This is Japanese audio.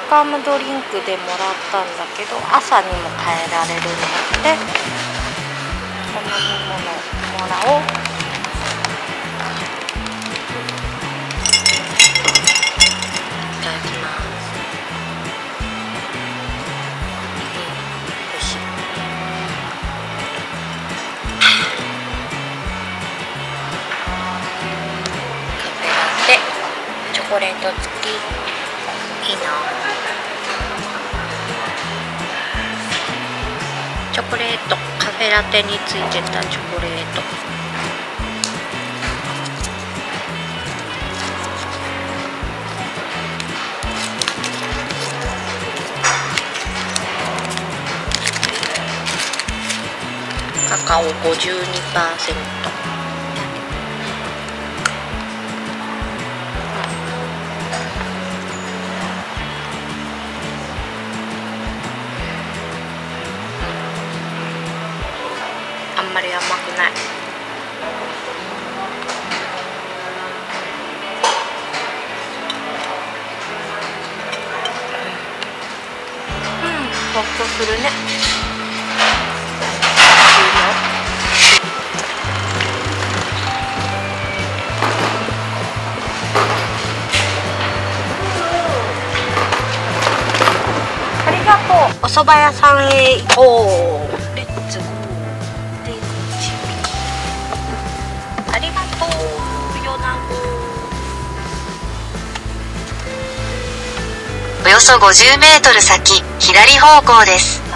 カムドリンクでもらったんだけど、朝にも変えられるので、この飲み物もらおう。いただきます。おいしい。カフェラテ、チョコレート付き。いいな。チョコレート、カフェラテについてたチョコレート。カカオ 52%。あんまり甘くない。ホッとするね。ありがとう。お蕎麦屋さんへ行こう。レッツゴー。ありがとう、ヨナゴ。 およそ50メートル先、左方向です。